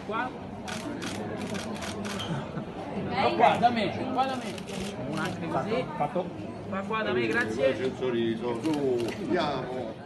qua. Qua da me, qua da me. Un anche così. Fatto. Qua da me, grazie. C'è il sorriso, su, andiamo.